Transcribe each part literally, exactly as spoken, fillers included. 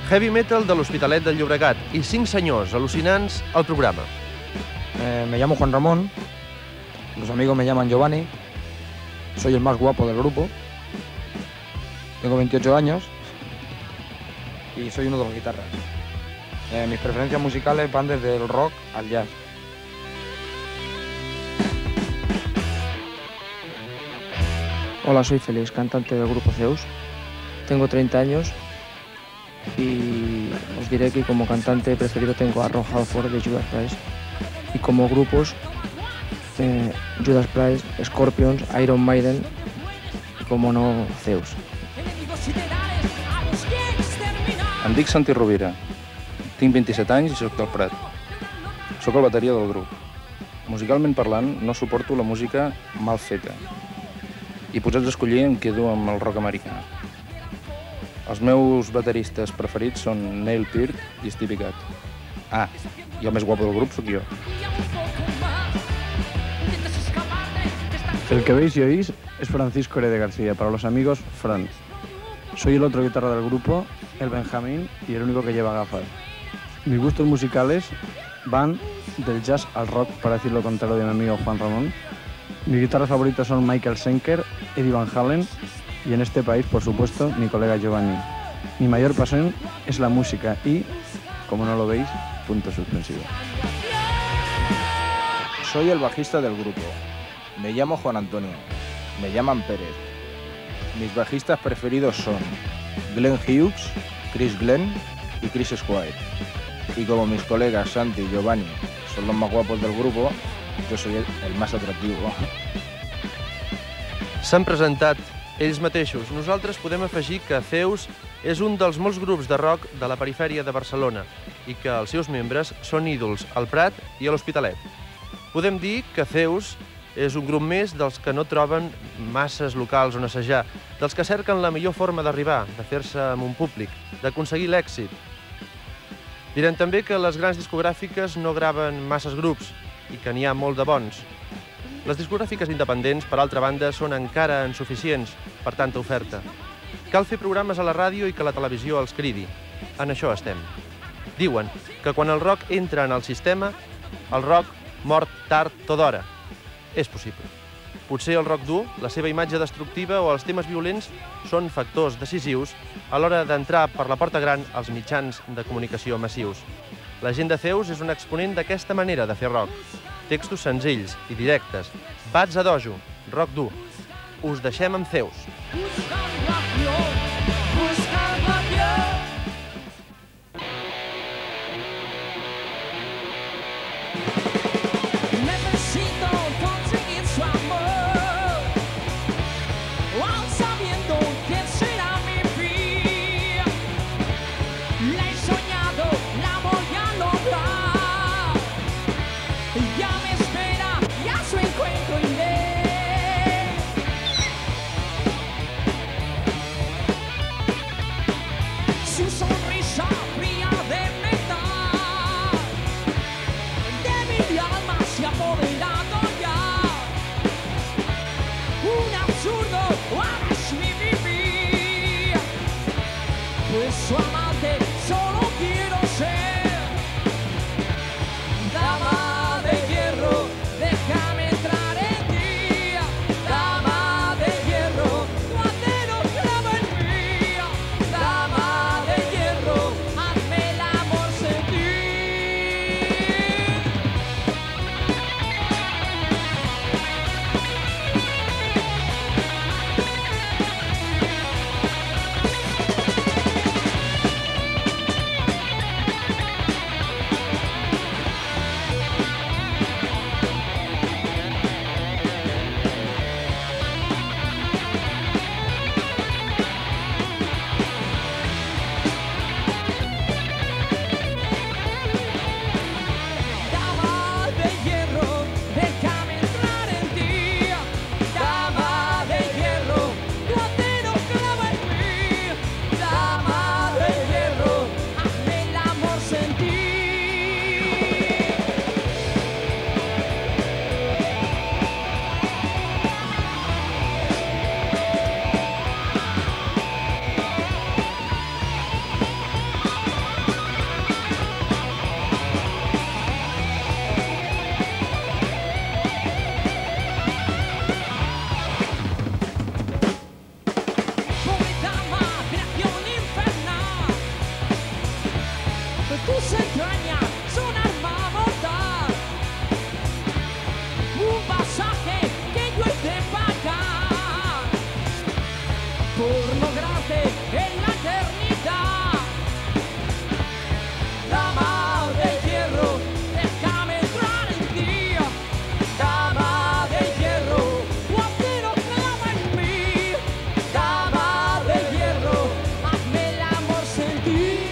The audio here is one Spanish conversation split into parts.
Heavy metal de l'Hospitalet del Llobregat i cinc senyors al·lucinants al programa. Eh, me llamo Juan Ramón, los amigos me llaman Giovanni, soy el más guapo del grupo, tengo veintiocho años y soy uno de los guitarras. Eh, mis preferencias musicales van desde el rock al jazz. Hola, soy Félix, cantante del grupo Zeus. Tengo treinta años y os diré que como cantante preferido tengo a Ron Halford de Judas Priest y como grupos eh, Judas Priest, Scorpions, Iron Maiden y como no Zeus. Em dic Santi Rovira, tinc vint-i-set anys i soc del Prat. Soc el bateria del grup. Musicalment parlant, no suporto la música mal feta. I posats a escollir em quedo amb el rock americà. Els meus bateristes preferits són Neil Peart i Stevie Gadd. Ah, i el més guapo del grup sóc jo. El que veis y oís es Francisco Herede García, para los amigos, Fran. Soy el otro guitarra del grupo, el Benjamín, y el único que lleva gafas. Mis gustos musicales van del jazz al rock, para decir lo contrario de mi amigo Juan Ramón. Mis guitarras favoritas son Michael Schenker, Eddie Van Halen y en este país, por supuesto, mi colega Giovanni. Mi mayor pasión es la música y, como no lo veis, punto suspensivo. Soy el bajista del grupo. Me llamo Juan Antonio. Me llaman Pérez. Mis bajistas preferidos son Glenn Hughes, Chris Glenn y Chris Squire. Y como mis colegas Santi y Giovanni son los más guapos del grupo, jo soy el, el más atractivo. S'han presentat ells mateixos. Nosaltres podem afegir que Zeus és un dels molts grups de rock de la perifèria de Barcelona i que els seus membres són ídols al Prat i a l'Hospitalet. Podem dir que Zeus és un grup més dels que no troben masses locals on assajar, dels que cerquen la millor forma d'arribar, de fer-se amb un públic, d'aconseguir l'èxit. Direm també que les grans discogràfiques no graven masses grups i que n'hi ha molt de bons. Les discogràfiques independents, per altra banda, són encara insuficients per tanta oferta. Cal fer programes a la ràdio i que la televisió els cridi. En això estem. Diuen que quan el rock entra en el sistema, el rock mor tard o d'hora. És possible. Potser el rock dur, la seva imatge destructiva o els temes violents són factors decisius a l'hora d'entrar per la porta gran als mitjans de comunicació massius. La gent de Zeus és un exponent d'aquesta manera de fer rock. Textos senzills i directes, bats a dojo, rock dur. Us deixem amb Zeus. por lograrte en la eternidad. Dama de hierro, déjame entrar en ti. Dama de hierro, tu acero clava en mí. Dama de hierro, hazme el amor sentir.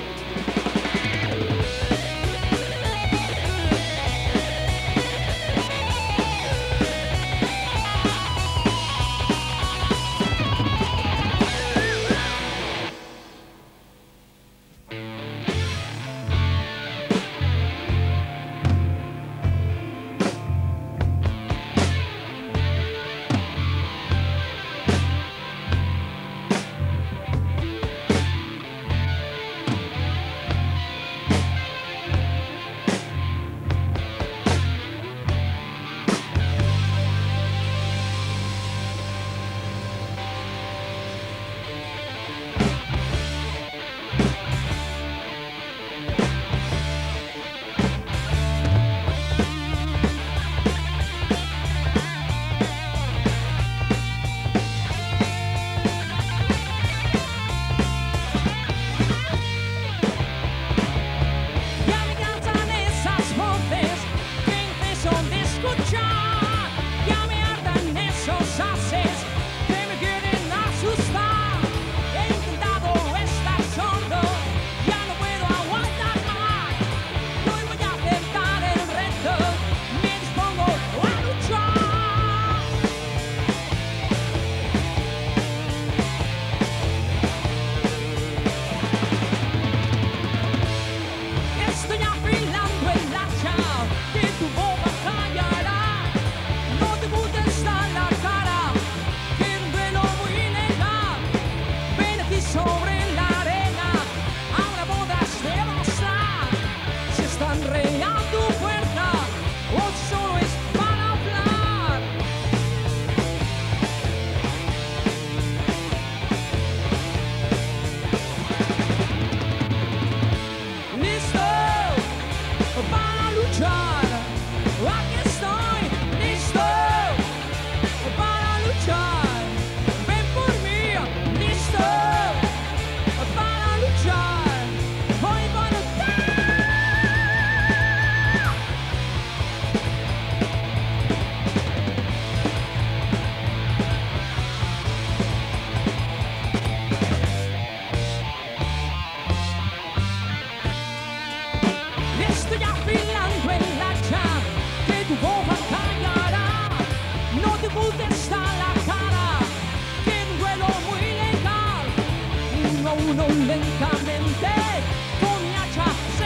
Uno lentamente con mi hacha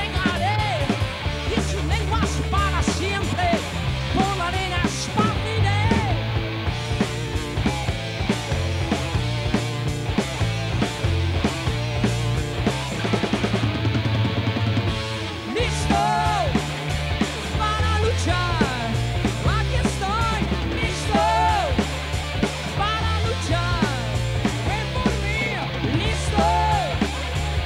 cegaré y sus lenguas para siempre por la arena esparciré. Listo para luchar, aquí estoy, listo para luchar, ven por mí, listo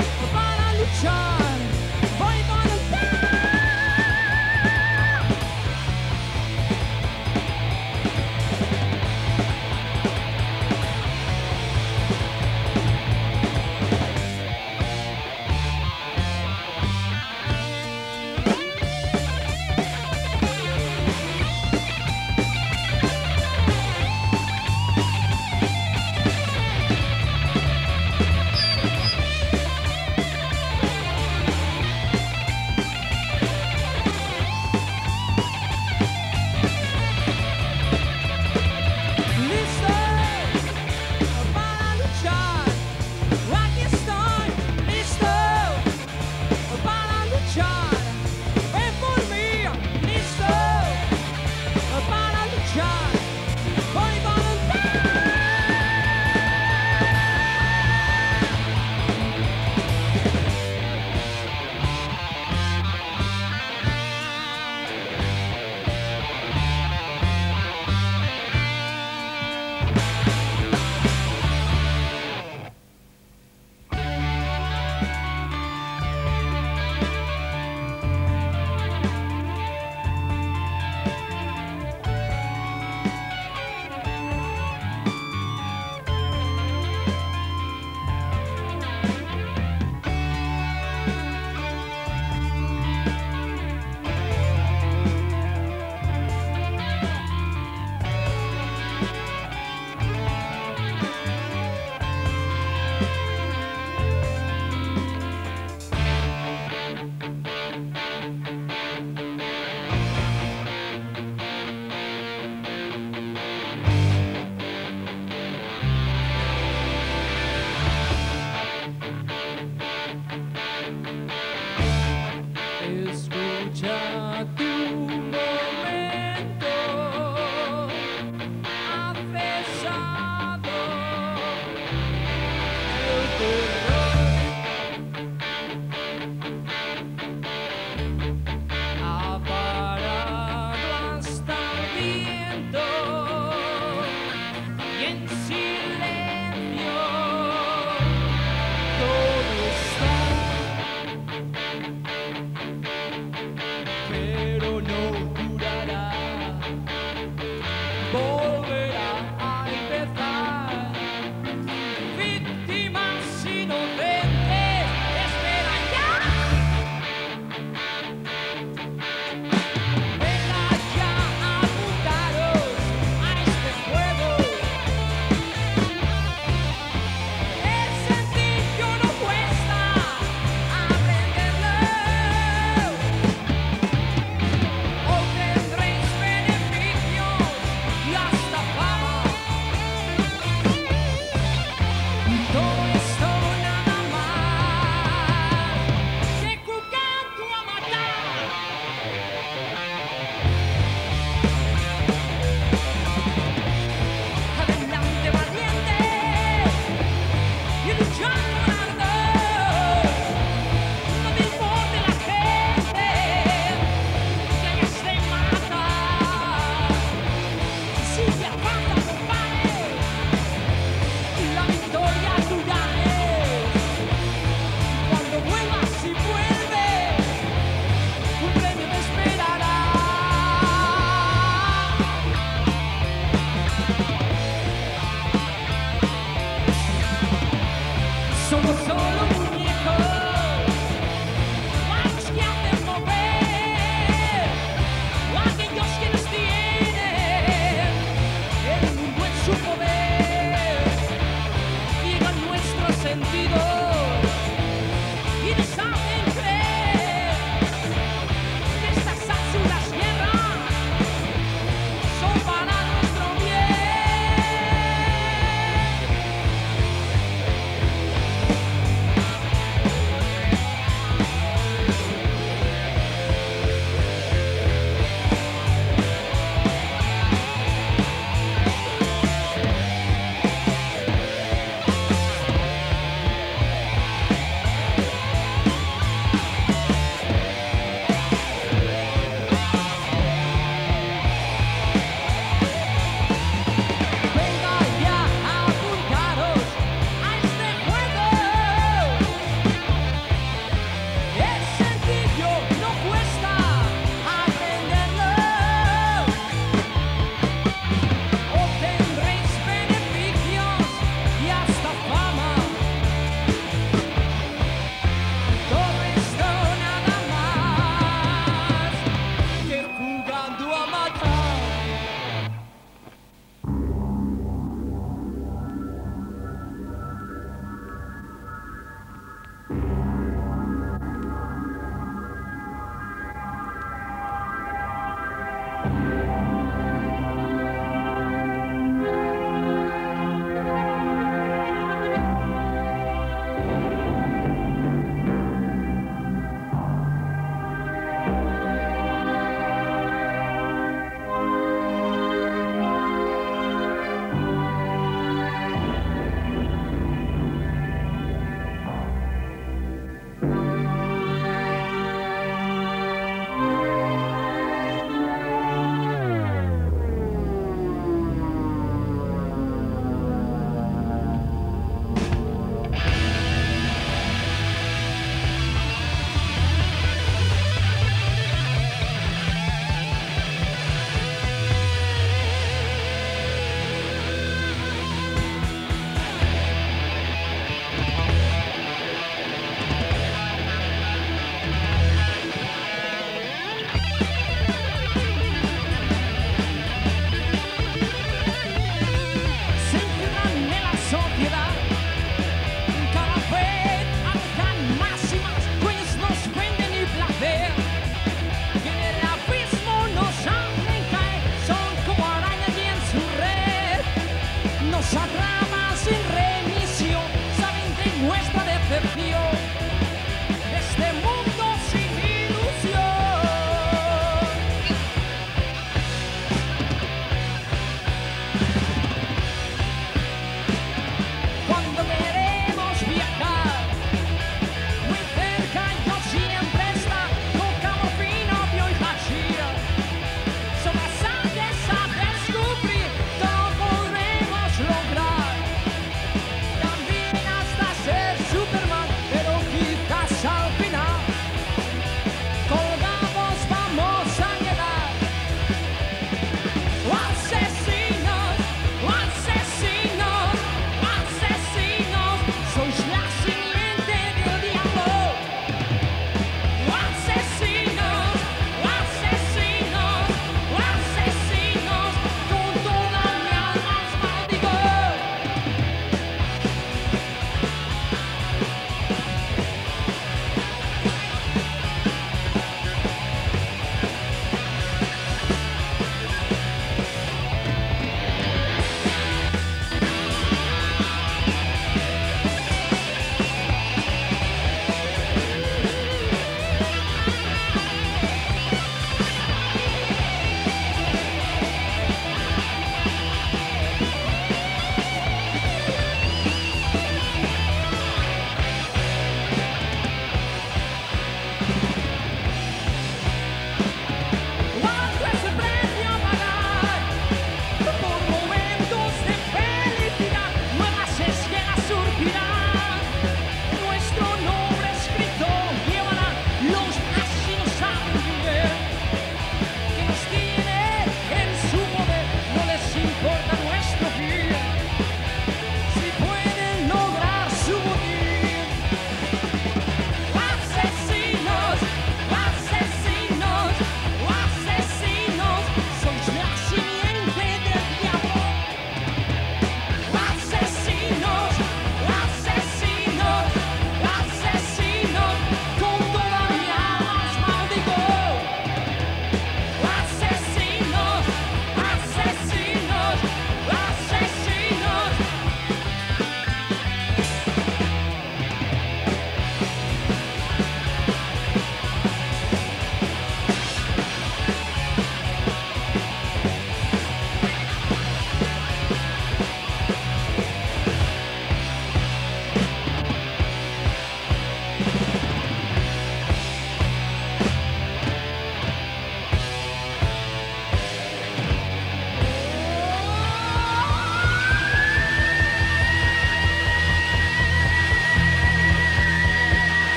sociedad.